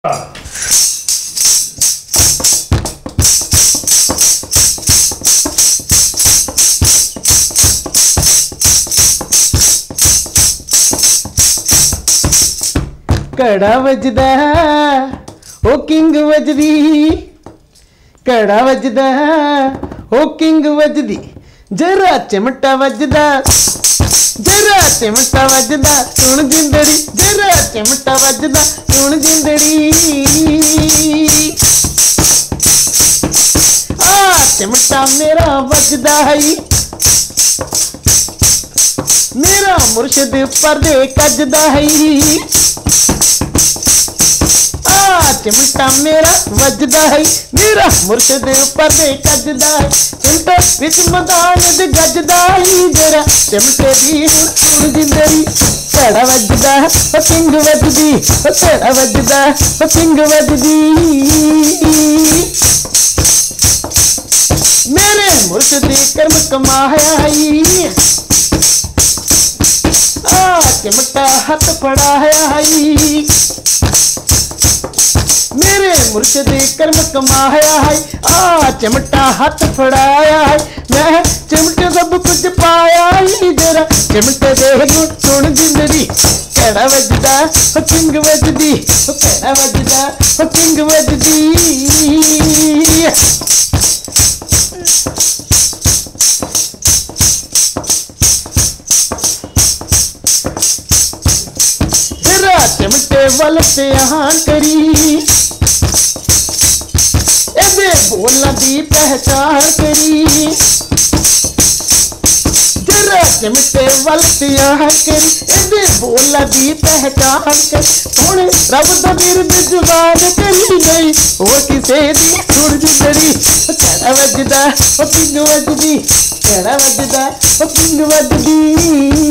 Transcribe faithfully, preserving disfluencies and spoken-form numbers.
कड़ा वजदा O king वजदी, कड़ा वजदा O king वजदी, जरा चिमटा वजदा, जरा चिमटा वजदा सुन जिंदड़ी, जरा चिमटा वजदा सुन जिंदड़ी। आ चिमटा मेरा वजदा है, मेरा मुर्शिद पर्दे कजदा है। चिमटा मेरा वजदा है, मेरा मुर्शिद पर्दे कजदा है। चिमटे विच मदान दे गजदा है, जरा चिमटे दी हुण जिंदड़ी। कड़ा वजदा ओ किंग वजदी, ओ कड़ा वजदा ओ किंग वजदी। मेरे मुर्शिद कर्म कमाया है, आ चिमटा हाथ फड़ाया है। मेरे मुर्शिद कर्म कमाया है, आ चिमटा हाथ फड़ाया है। मैं चिमटे सब कुछ पाया ही, जरा चिमटे दे गुण सुन जिंदड़ी। कड़ा वजदा ओ किंग वजदी, ओ कड़ा वजदा ओ किंग वजदी। जरा चिमटे वाल से आहान करी, एदे बोलना दी पहचान करी। जरा चिमटे वाल से आहान करी, एदे बोलना दी पहचान करी। सोने रब दा बिरद जुबान करी नहीं, और किसे दी सुन जिंदड़ी। कड़ा वजदा ओ किंग वजदी, कड़ा वजदा ओ किंग वजदी।